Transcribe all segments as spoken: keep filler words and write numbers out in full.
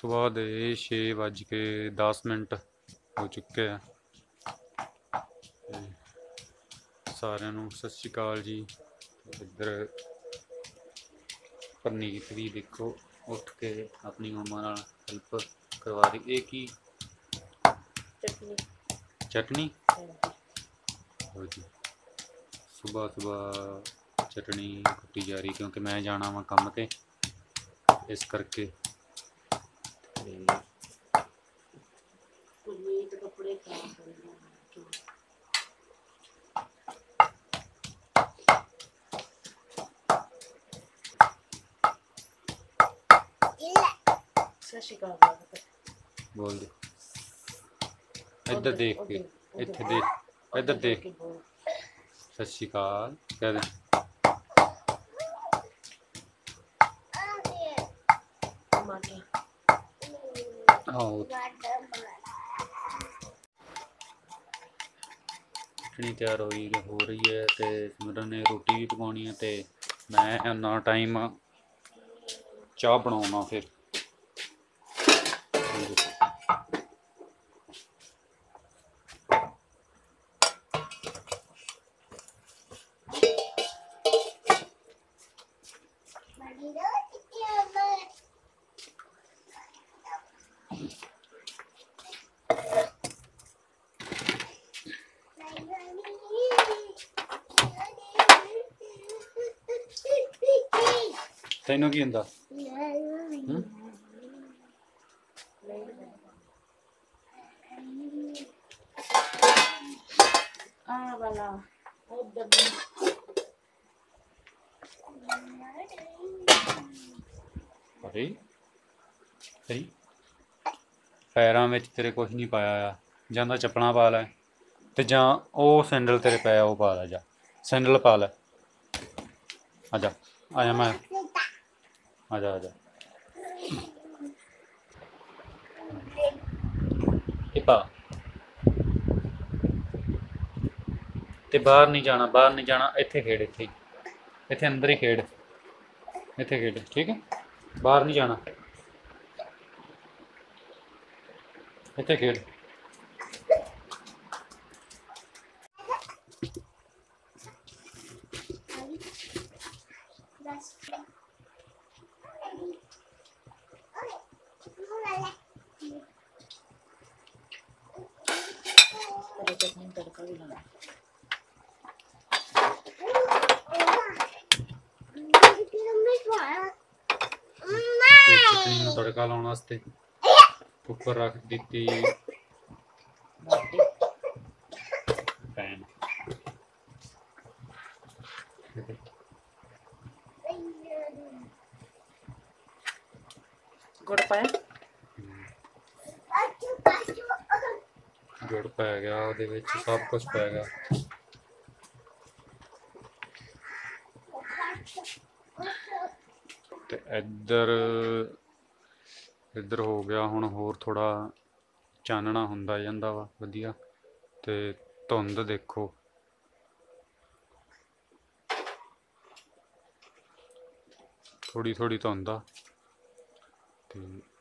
सुबह के छे बज के दस मिनट हो चुके हैं। सारिਆਂ ਨੂੰ सत श्री अकाल जी। इधर परनीत भी देखो उठ के अपनी मम्मा नाल हेल्प करवा रही। ये की चटनी चटनी हो जी। सुबह सुबह चटनी कुटी जा रही क्योंकि मैं जाना वा काम ते इस करके। बोल दे इधर देख के, इधर देख, इधर देख। सत श्री अकाल कह दे। चटनी तैयार हो रही हो रही है तो सिमरन ने रोटी भी पकानी है तो मैं इन्ना टाइम चाह बनाना। फिर तैनू की हुंदा पैरां विच तेरे कुछ नहीं पाया जां तां चप्पलां पा लै ते जां ओह सैंडल तेरे पे ओह पा लै। जा सैंडल पा लै। आजा आजा मैं आजा आजा पा ते बाहर नहीं जाना, बाहर नहीं जाना। इत्थे खेड़, इत्थे इत्थे अंदर ही खेड़, इत्थे खेड़ ठीक है। बाहर नहीं जाना, इत्थे खेड़। तड़का भी लाना चटनी में तड़का लाने वास्ते ऊपर रख दी पैन। गुड़ पाया, गुड़ पै गया, ਉਹਦੇ ਵਿੱਚ सब कुछ पै गया। ਤੇ ਇੱਧਰ ਇੱਧਰ ਹੋ ਗਿਆ ਹੁਣ ਹੋਰ ਥੋੜਾ ਚਾਨਣਾ ਹੁੰਦਾ ਜਾਂਦਾ ਵਾ ਵਧੀਆ। ਤੇ ਧੁੰਦ ਦੇਖੋ ਥੋੜੀ ਥੋੜੀ ਧੁੰਦ ਆ ਤੇ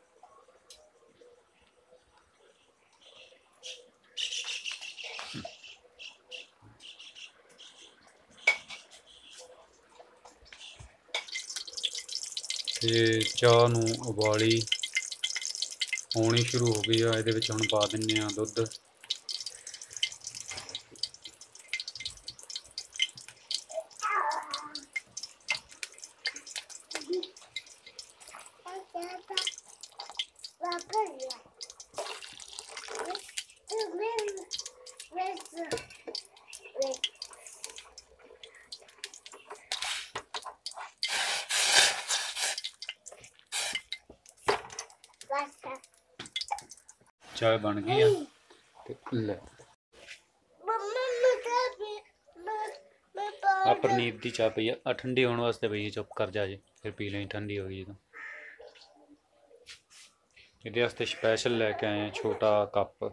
ਤੇ ਚਾਹ ਨੂੰ ਉਬਾਲੀ ਆਉਣੀ ਸ਼ੁਰੂ ਹੋ ਗਈ ਆ। ਇਹਦੇ ਵਿੱਚ ਹੁਣ ਪਾ ਦਿੰਨੇ ਆ ਦੁੱਧ। चाय बन गई है ले आ परनीत की चाह पई है ठंडी होने वास्ते पई है। चुप कर जा जे फिर पी लें ठंडी हो गई तो। ये स्पैशल लैके आए हैं छोटा कप।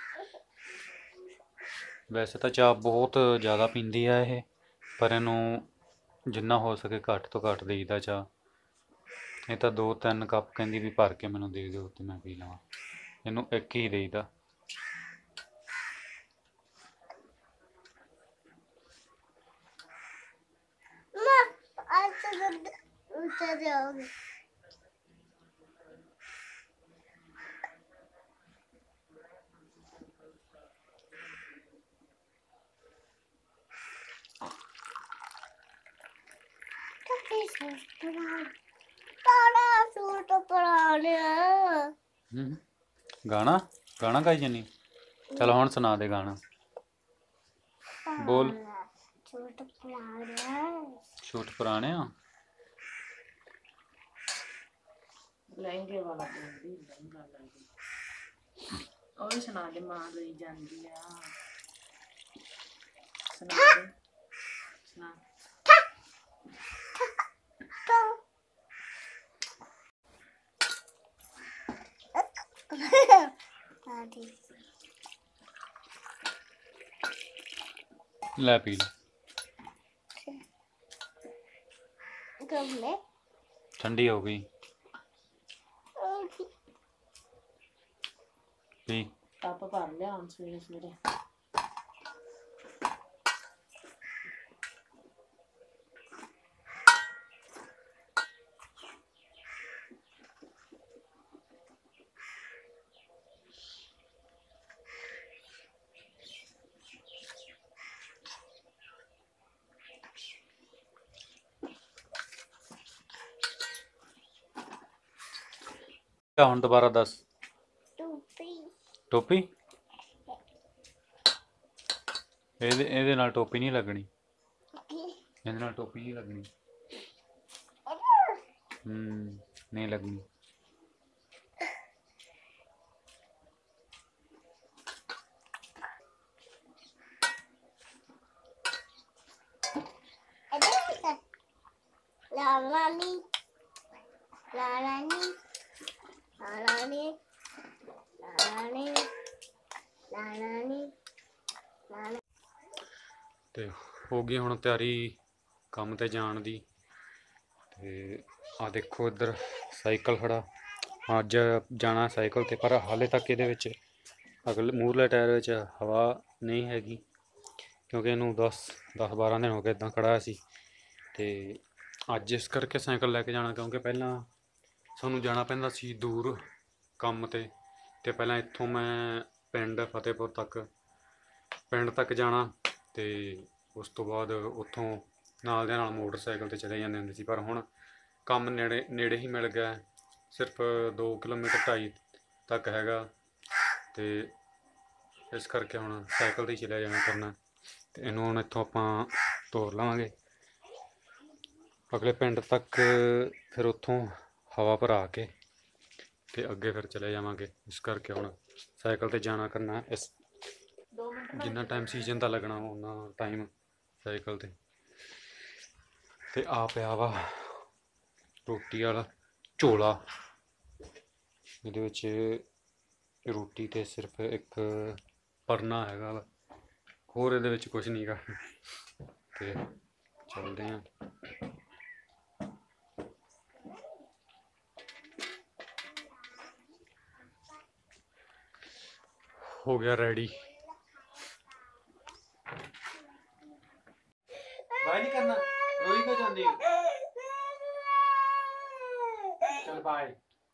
वैसे तो चाह बहुत ज़्यादा पींदी है ये पर इनू जिन्ना हो सके घट तो घट देईदा चाह। ਇਹ ਤਾਂ ਦੋ ਤਿੰਨ ਕੱਪ ਕਹਿੰਦੀ ਵੀ ਭਰ ਕੇ ਮੈਨੂੰ ਦੇ ਦਿਓ ਤੇ ਮੈਂ ਪੀ ਲਵਾਂ। ਇਹਨੂੰ ਇੱਕ ਹੀ ਦੇਈਦਾ। गाना गाना गाई जानी। चल हुण सुना दे गाना। बोल। छूट पुराने आ लहंगे वाला बोलदी लहंगा लहंगा और सुना दे। मां रोई जांदी आ सुना दे सुना। ले पी ले। ठंडी हो गई पी। कप भर लिया हम सवेरे सवेरे। ਹੁਣ ਦੁਬਾਰਾ ਦੱਸ। ਟੋਪੀ ਟੋਪੀ ਇਹਦੇ ਇਹਦੇ ਨਾਲ ਟੋਪੀ ਨਹੀਂ ਲੱਗਣੀ। ਇਹਦੇ ਨਾਲ ਟੋਪੀ ਨਹੀਂ ਲੱਗਣੀ। ਹੂੰ ਨਹੀਂ ਲੱਗਣੀ। ਲਾਲਾਨੀ ਲਾਲਾਨੀ ਲਾਲਾਨੀ ਲਾਲਾਨੀ ਲਾਲਾਨੀ ਲਾਲਾ। ਤੇ ਹੋ ਗਈ ਹੁਣ ਤਿਆਰੀ ਕੰਮ ਤੇ ਜਾਣ ਦੀ। ਤੇ ਆ ਦੇਖੋ ਇੱਧਰ ਸਾਈਕਲ ਖੜਾ। ਅੱਜ ਜਾਣਾ ਸਾਈਕਲ ਤੇ ਪਰ ਹਾਲੇ ਤੱਕ ਇਹਦੇ ਵਿੱਚ ਅਗਲੇ ਮੂਹਰਲੇ ਟਾਇਰ ਵਿੱਚ ਹਵਾ ਨਹੀਂ ਹੈਗੀ ਕਿਉਂਕਿ ਇਹਨੂੰ ਦਸ ਦਸ ਬਾਰਾਂ ਦਿਨ ਹੋ ਗਏ ਇੱਦਾਂ ਖੜਾ ਸੀ। ਤੇ ਅੱਜ ਇਸ ਕਰਕੇ ਸਾਈਕਲ ਲੈ ਕੇ ਜਾਣਾ ਕਿਉਂਕਿ ਪਹਿਲਾਂ ਸਾਨੂੰ ਜਾਣਾ ਪੈਂਦਾ ਸੀ ਦੂਰ ਕੰਮ ਤੇ ਤੇ ਪਹਿਲਾਂ ਇੱਥੋਂ ਮੈਂ ਪਿੰਡ ਫਤਿਹਪੁਰ ਤੱਕ ਪਿੰਡ ਤੱਕ ਜਾਣਾ ਤੇ ਉਸ ਤੋਂ ਬਾਅਦ ਉੱਥੋਂ ਨਾਲ ਦੇ ਨਾਲ ਮੋਟਰਸਾਈਕਲ ਤੇ ਚਲੇ ਜਾਂਦੇ ਹੁੰਦੇ ਸੀ। ਪਰ ਹੁਣ ਕੰਮ ਨੇੜੇ ਨੇੜੇ ਹੀ ਮਿਲ ਗਿਆ। ਸਿਰਫ ਦੋ ਕਿਲੋਮੀਟਰ ਢਾਈ ਤੱਕ ਹੈਗਾ ਤੇ ਇਸ ਕਰਕੇ ਹੁਣ ਸਾਈਕਲ 'ਤੇ ਹੀ ਚਲਿਆ ਜਾਣਾ ਕਰਨਾ। ਤੇ ਇਹਨੂੰ ਹੁਣ ਇੱਥੋਂ ਆਪਾਂ ਤੋਰ ਲਵਾਂਗੇ ਅਗਲੇ ਪਿੰਡ ਤੱਕ। ਫਿਰ ਉੱਥੋਂ ਹਵਾ ਭਰਾ ਕੇ ਤੇ ਅੱਗੇ ਫਿਰ ਚਲੇ ਜਾਵਾਂਗੇ। ਇਸ ਕਰਕੇ ਹੁਣ ਸਾਈਕਲ ਤੇ ਜਾਣਾ ਕਰਨਾ। ਇਸ ਜਿੰਨਾ ਟਾਈਮ ਸੀਜ਼ਨ ਦਾ ਲੱਗਣਾ ਉਹਨਾਂ ਟਾਈਮ ਸਾਈਕਲ ਤੇ। ਤੇ ਆ ਪਿਆ ਵਾ ਰੋਟੀ ਵਾਲਾ ਝੋਲਾ। ਇਹਦੇ ਵਿੱਚ ਰੋਟੀ ਤੇ ਸਿਰਫ ਇੱਕ ਪਰਨਾ ਹੈਗਾ ਵਾ ਹੋਰ ਇਹਦੇ ਵਿੱਚ ਕੁਛ ਨਹੀਂ ਗਾ। ਤੇ ਚੱਲਦੇ ਹਾਂ। हो गया रेडी। बाय नहीं करना रोई क्यों जाती है। चल बाय।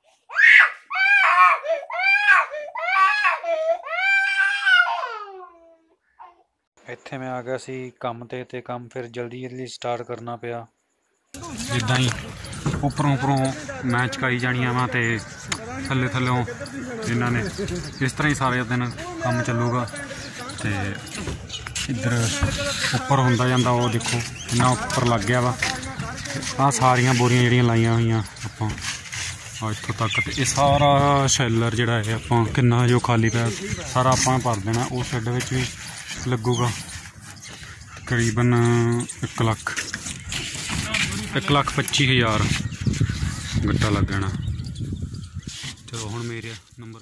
ਇੱਥੇ ਮੈਂ ਆ ਗਿਆ ਸੀ ਕੰਮ ਤੇ ਤੇ ਕੰਮ ਫਿਰ ਜਲਦੀ ਜਲਦੀ ਸਟਾਰਟ ਕਰਨਾ ਪਿਆ। ਜਿੱਦਾਂ ਹੀ ਉੱਪਰੋਂ ਉੱਪਰੋਂ ਮੈਂ ਚਕਾਈ ਜਾਣੀਆਂ ਵਾ ਤੇ ਥੱਲੇ ਥੱਲੋਂ ਇਹਨਾਂ ਨੇ ਇਸ ਤਰ੍ਹਾਂ ਹੀ ਸਾਰੇ ਦਿਨ ਕੰਮ ਚੱਲੂਗਾ। ਤੇ ਇੱਧਰ ਉੱਪਰ ਹੁੰਦਾ ਜਾਂਦਾ ਉਹ ਦੇਖੋ ਕਿੰਨਾ ਉੱਪਰ ਲੱਗ ਗਿਆ ਵਾ। ਆਹ ਸਾਰੀਆਂ ਬੋਰੀਆਂ ਜਿਹੜੀਆਂ ਲਾਈਆਂ ਹੋਈਆਂ ਆਪਾਂ ਆ ਇੱਥੋਂ ਤੱਕ ਤੇ ਇਹ ਸਾਰਾ ਸ਼ੈਲਰ ਜਿਹੜਾ ਹੈ ਆਪਾਂ ਕਿੰਨਾ ਜੋ ਖਾਲੀ ਪਿਆ ਸਾਰਾ ਆਪਾਂ ਭਰ ਦੇਣਾ। ਉਹ ਸ਼ੈੱਡ ਵਿੱਚ ਵੀ ਲੱਗੂਗਾ ਤਕਰੀਬਨ ਇੱਕ ਲੱਖ ਇੱਕ ਲੱਖ ਪੱਚੀ ਹਜ਼ਾਰ ਗੱਟਾ ਲੱਗ ਜਾਣਾ। ਚਲੋ ਹੁਣ ਮੇਰੇ ਨੰਬਰ